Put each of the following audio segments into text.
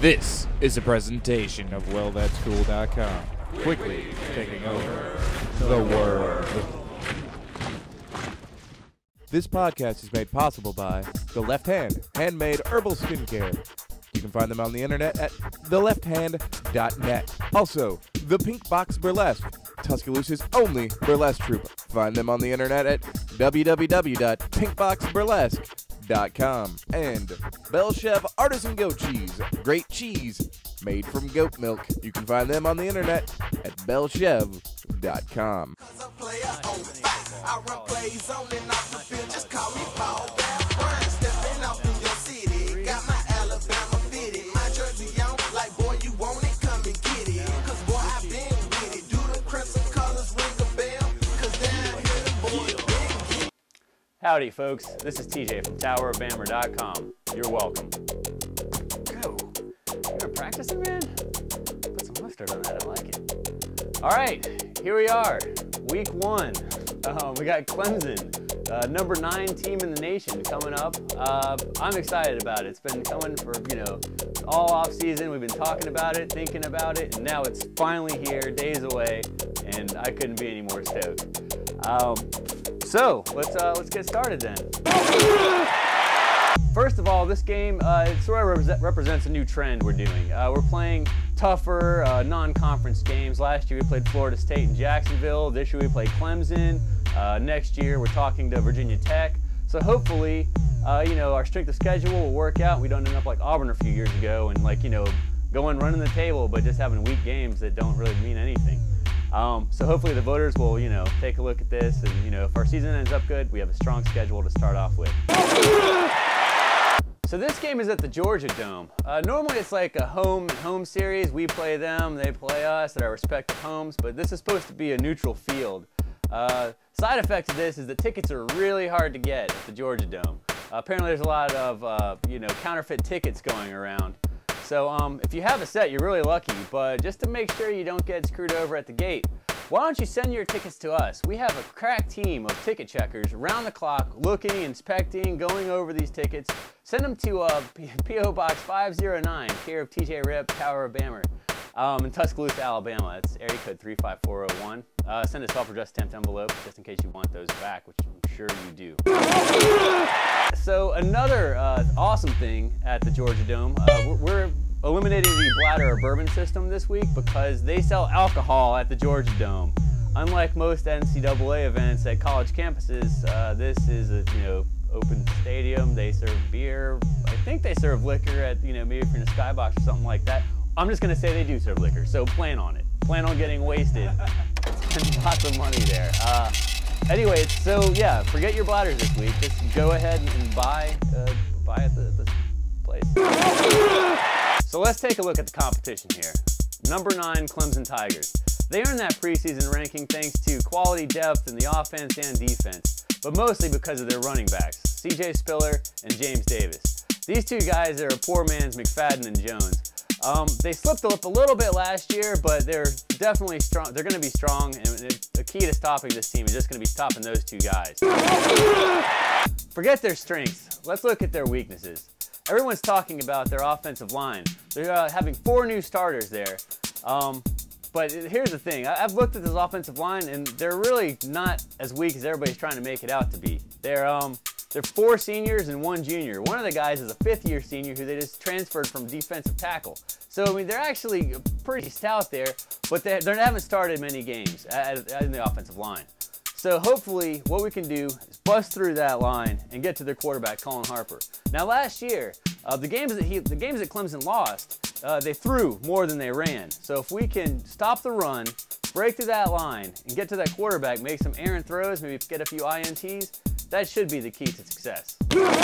This is a presentation of WellThat'sCool.com, quickly taking over the world. This podcast is made possible by The Left Hand, handmade herbal skincare. You can find them on the internet at thelefthand.net. Also, The Pink Box Burlesque, Tuscaloosa's only burlesque troupe. Find them on the internet at www.pinkboxburlesque.com. And Belchev Artisan Goat Cheese, great cheese made from goat milk. You can find them on the internet at belchev.com. Howdy, folks. This is TJ from TowerofBammer.com. You're welcome. Go. You're practicing, man? Put some mustard on that. I like it. All right, here we are. Week 1. We got Clemson, number 9 team in the nation, coming up. I'm excited about it. It's been coming for, all off season. We've been talking about it, thinking about it, and now it's finally here, days away, and I couldn't be any more stoked. So let's get started then. First of all, this game it sort of represents a new trend we're doing. We're playing tougher non-conference games. Last year we played Florida State and Jacksonville. This year we played Clemson. Next year we're talking to Virginia Tech. So hopefully, our strength of schedule will work out. We don't end up like Auburn a few years ago and going running the table, but just having weak games that don't really mean anything. So hopefully the voters will, take a look at this, and if our season ends up good, we have a strong schedule to start off with. So this game is at the Georgia Dome. Normally it's like a home series. We play them, they play us at our respective homes, but this is supposed to be a neutral field. Side effect of this is that tickets are really hard to get at the Georgia Dome. Apparently there's a lot of, counterfeit tickets going around. So if you have a set, you're really lucky, but just to make sure you don't get screwed over at the gate, why don't you send your tickets to us? We have a crack team of ticket checkers around the clock, looking, inspecting, going over these tickets. Send them to P.O. Box 509, care of TJ Ripp, Tower of Bammer, in Tuscaloosa, Alabama. That's area code 35401. Send a self-addressed stamped envelope just in case you want those back, which I'm sure you do. So another awesome thing at the Georgia Dome, we're eliminating the bladder or bourbon system this week because they sell alcohol at the Georgia Dome. Unlike most NCAA events at college campuses, this is a open stadium. They serve beer. I think they serve liquor at maybe if you're in a skybox or something like that. I'm just gonna say they do serve liquor, so plan on it. Plan on getting wasted. Spend lots of money there. Anyway, so yeah, forget your bladders this week. Just go ahead and buy at the place. So let's take a look at the competition here. Number 9, Clemson Tigers. They earned that preseason ranking thanks to quality depth in the offense and defense, but mostly because of their running backs, C.J. Spiller and James Davis. These two guys are a poor man's McFadden and Jones. They slipped up a little bit last year, but they're definitely strong. They're going to be strong, and the key to stopping this team is just going to be stopping those two guys. Forget their strengths. Let's look at their weaknesses. Everyone's talking about their offensive line. They're having 4 new starters there. But here's the thing. I've looked at this offensive line, and they're really not as weak as everybody's trying to make it out to be. They're 4 seniors and 1 junior. One of the guys is a 5th-year senior who they just transferred from defensive tackle. So, they're actually pretty stout there, but they haven't started many games in the offensive line. So hopefully what we can do is bust through that line and get to their quarterback, Colin Harper. Now last year, the games that Clemson lost, they threw more than they ran. So if we can stop the run, break through that line, and get to that quarterback, make some errant throws, maybe get a few INTs, that should be the key to success.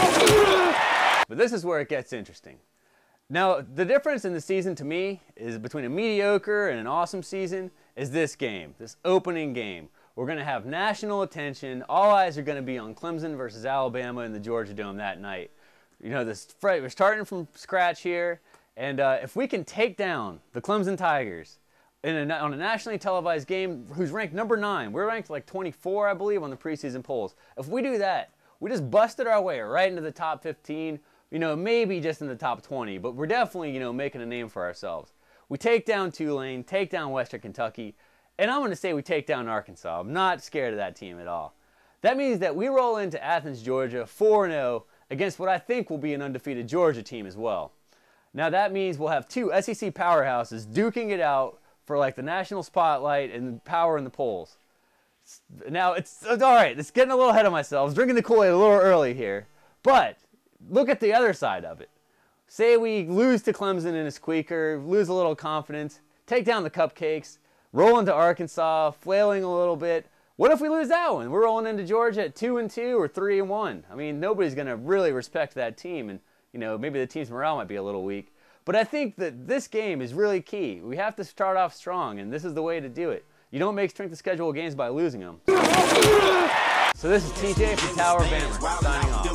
But this is where it gets interesting. Now, the difference in the season to me is between a mediocre and an awesome season is this game, this opening game. We're going to have national attention. All eyes are going to be on Clemson versus Alabama in the Georgia Dome that night. We're starting from scratch here, and if we can take down the Clemson Tigers on a nationally televised game who's ranked number 9, we're ranked like 24, I believe, on the preseason polls. If we do that, we just busted our way right into the top 15, maybe just in the top 20, but we're definitely, making a name for ourselves. We take down Tulane, take down Western Kentucky, and I'm going to say we take down Arkansas. I'm not scared of that team at all. That means that we roll into Athens, Georgia, 4-0 against what I think will be an undefeated Georgia team as well. Now that means we'll have two SEC powerhouses duking it out for like the national spotlight and power in the polls. Now it's all right. It's getting a little ahead of myself. I was drinking the Kool-Aid a little early here, but look at the other side of it. Say we lose to Clemson in a squeaker, lose a little confidence, take down the cupcakes, roll into Arkansas, flailing a little bit. What if we lose that one? We're rolling into Georgia at 2-2 or 3-1. I mean, nobody's going to really respect that team, and maybe the team's morale might be a little weak. But I think that this game is really key. We have to start off strong, and this is the way to do it. You don't make strength of schedule games by losing them. So this is TJ from Tower Bammer, signing off.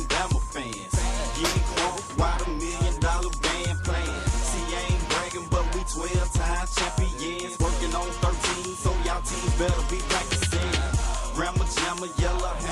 Champions, working on 13, so y'all teams better be practicing. Grandma, jamma, yellow